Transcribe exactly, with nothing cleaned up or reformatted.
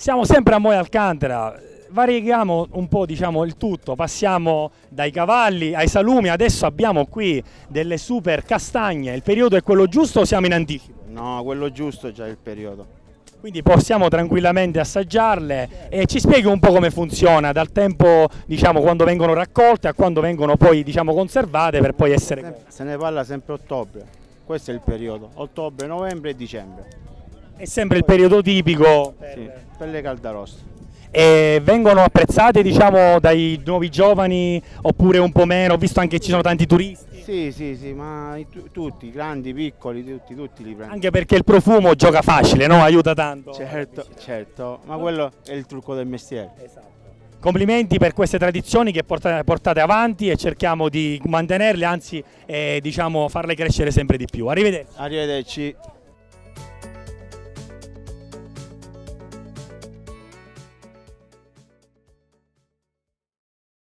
Siamo sempre a Moia Alcantara, varieghiamo un po', diciamo, il tutto, passiamo dai cavalli ai salumi, adesso abbiamo qui delle super castagne. Il periodo è quello giusto o siamo in anticipo? No, quello giusto è già il periodo. Quindi possiamo tranquillamente assaggiarle e ci spieghi un po' come funziona dal tempo, diciamo, quando vengono raccolte a quando vengono poi, diciamo, conservate per poi essere... Se ne parla sempre a ottobre, questo è il periodo, ottobre, novembre e dicembre. È sempre il periodo tipico per, Sì, per le caldaroste. E vengono apprezzate, diciamo, dai nuovi giovani oppure un po' meno? Ho visto anche che ci sono tanti turisti. Sì, sì, sì, ma i- tu- tutti, grandi, piccoli, tutti, tutti li prendono. Anche perché il profumo gioca facile, no? Aiuta tanto. Certo, certo, ma quello è il trucco del mestiere. Esatto. Complimenti per queste tradizioni che portate, portate avanti e cerchiamo di mantenerle, anzi, eh, diciamo, farle crescere sempre di più. Arrivederci. Arrivederci.